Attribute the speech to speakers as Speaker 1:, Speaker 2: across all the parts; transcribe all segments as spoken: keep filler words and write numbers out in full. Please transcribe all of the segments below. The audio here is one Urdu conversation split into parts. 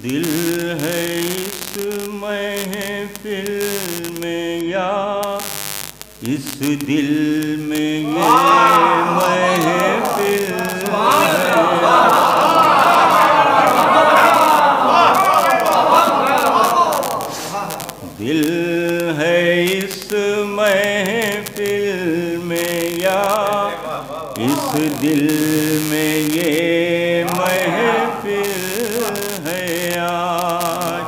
Speaker 1: دل ہے اس محفل میں یا اس دل میں یہ محفل دل ہے اس محفل میں یا اس دل میں یہ محفل ہے آج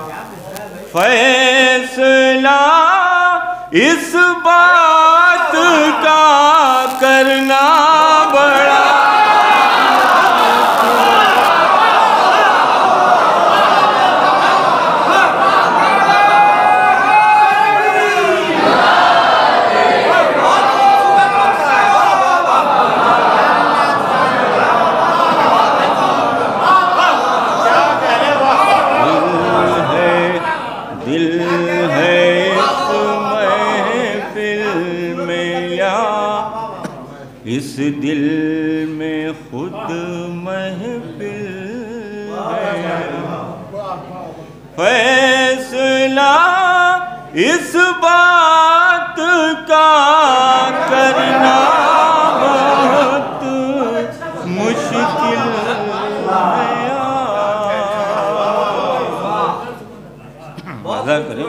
Speaker 1: فیصلہ اس بات کا کرنا بڑا اس دل میں خود محفل ہے فیصلہ اس بات کا کرنا بہت مشکل ہے مزہ کریں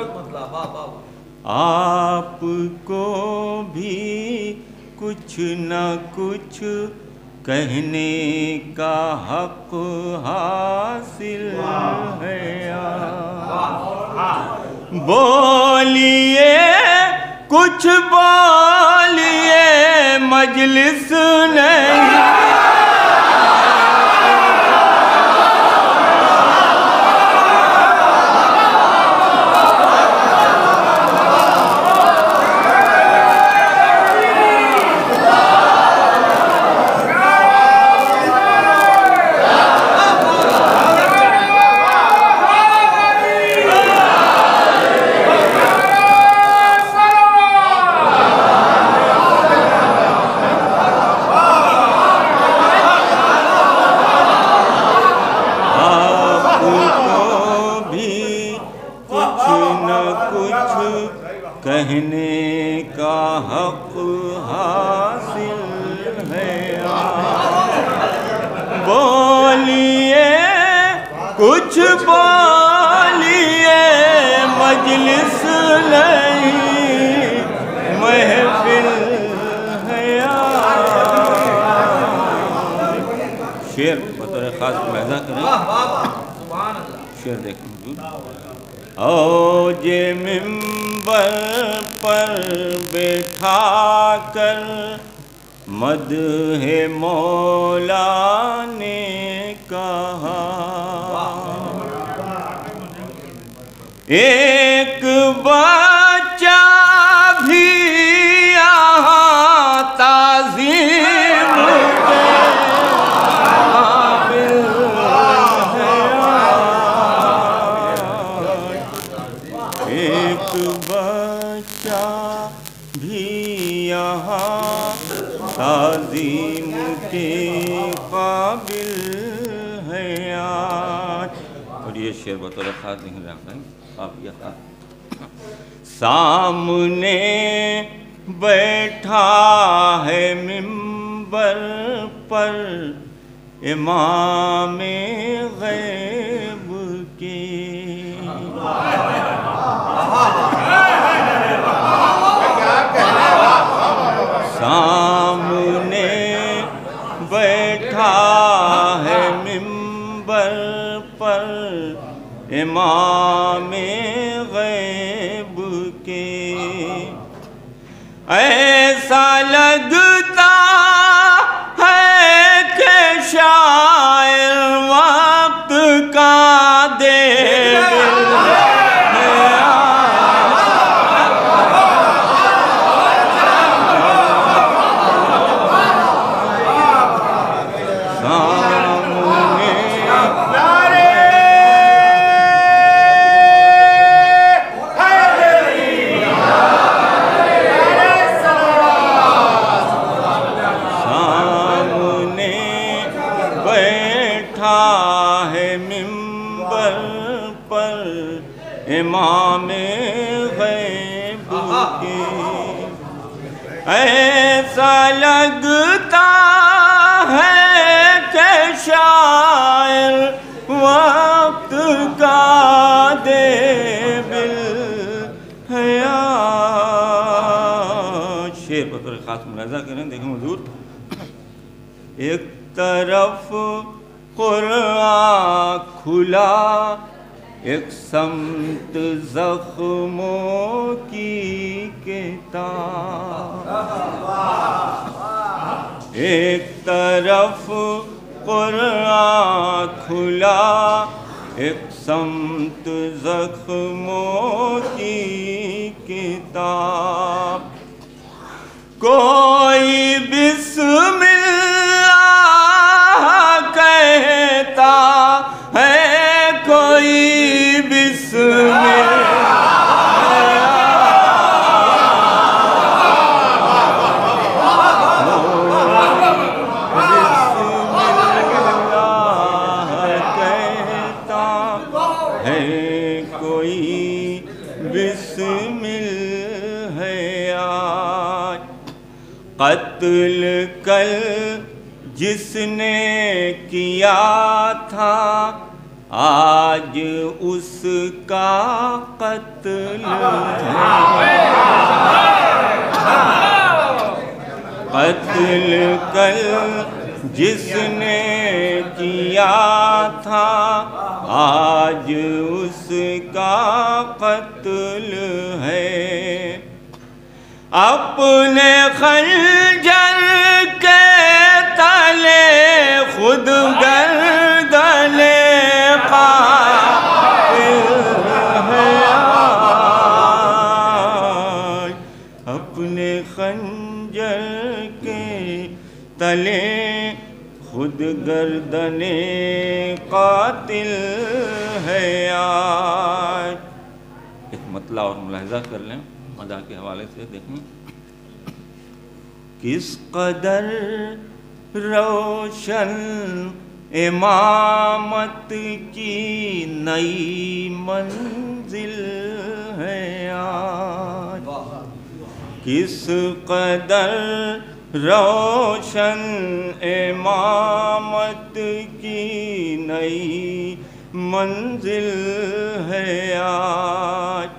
Speaker 1: آپ کو بھی کچھ نہ کچھ کہنے کا حق حاصل ہے بولیے کچھ بولیے مجلس نہیں کہنے کا حق حاصل ہے بولیے کچھ بولیے مجلس نہیں محفل ہے شعر بطور خاص ملاحظہ کریں شعر دیکھیں اوج منبر پر بیٹھا کر مدح مولا نے کہا ایک بچہ بھی یہاں تعظیم ایک بچہ بھی یہاں تعظیم کے قابل ہے آج اور یہ شعر بطور خاص نہیں رکھا ہے آپ یہاں سامنے بیٹھا ہے منبر پر امام غیب کے سامنے بیٹھا ہے منبر پر امام غیب کے ایسا لگتا ہے کہ شاعر وقت کا دے ہے منبر پر امام غیب کے ایسا لگتا ہے کہ شاعر وقت کا دے بالحیا. شعر بطور خاص ملاحظہ کریں. دیکھیں حضور، ایک طرف قرآن کھلا، ایک سمت زخموں کی کتاب. ایک طرف قرآن کھلا، ایک سمت زخموں کی کتاب. کوئی بسم اللہ کہتا ہے، کوئی بسم قتل کل جس نے کیا تھا، آج اس کا قتل ہے. قتل کل جس نے کیا تھا، آج اس کا قتل ہے. اپنے خنجر کے تلے خود گردن قاتل ہے. اپنے خنجر کے تلے خود گردن قاتل ہے. ایک مطلع اور ملاحظہ کر لیں مداح کے حوالے سے. دیکھیں کس قدر روشن امامت کی نئی منزل ہے آج. کس قدر روشن امامت کی نئی منزل ہے آج.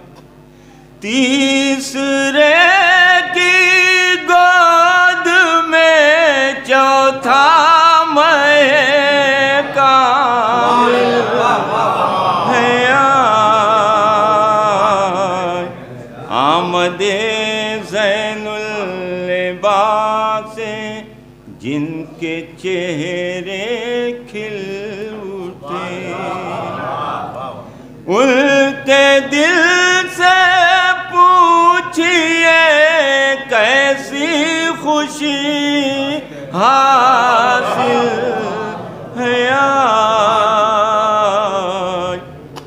Speaker 1: تیسرے کی گود میں چوتھا میں کامل ہے آج. آمد زین اللباس جن کے چہرے کھل اٹھے، ان کے دل سے پوچھئے کیسی خوشی حاصل ہے آج.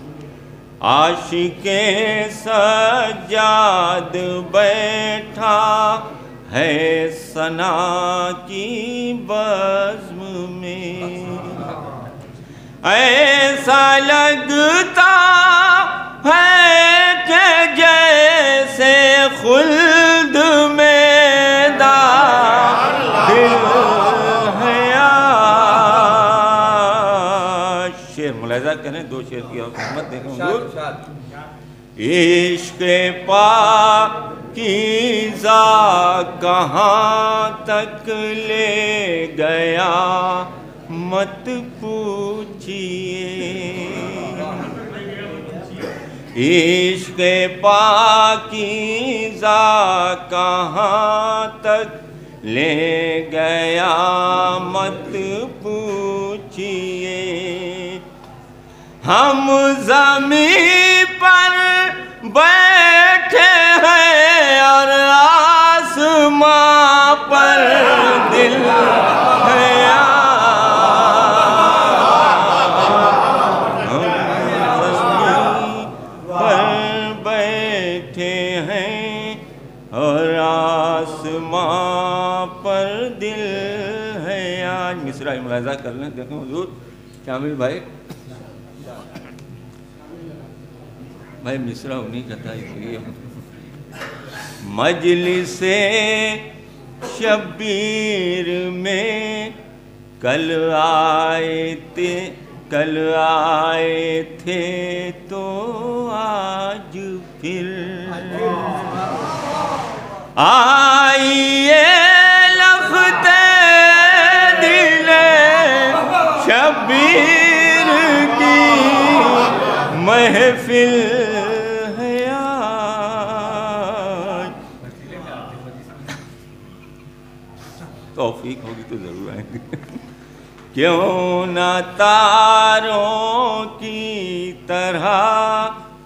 Speaker 1: عاشق سجاد بیٹھا ہے ثنا کی بزم میں، ایسا لگتا ہے کہ جیسے خلد میں داخل ہے آج. شعر ملاحظہ کریں، دو شعر کی اور خدمت دیکھیں حضور. عشق پاکیزہ کہاں تک لے گیا مت پوچھئے، عشق پاکیزہ کہاں تک لے گیا مت پوچھئے. ہم زمین پر بیٹھے ہیں اور آسمان پر دل ہے. ملاحظہ کر لیں. دیکھیں حضور شامل بھائی، بھائی مصرع انہیں کا تھا اس لیے مجلس شبیر میں کل آئے تھے کل آئے تھے تو آج پھر آئیے لفظ دل شبیر کی محفل ہے آج. توفیق ہوگی تو ضرور آئیں گے. کیوں نہ تاروں کی طرح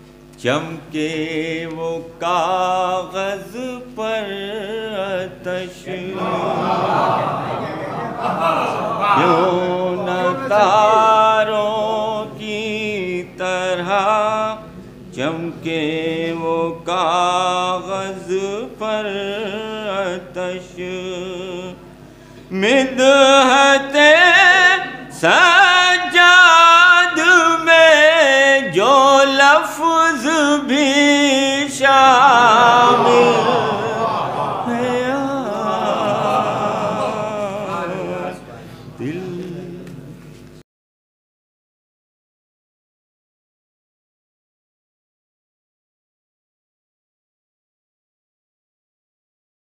Speaker 1: چمکے وہ کاغذ پر آتش, کیوں نہ تاروں کی طرح چمکے وہ کاغذ پر آتش. مدحت سجاد میں جو لفظ بھی شامل ہے دل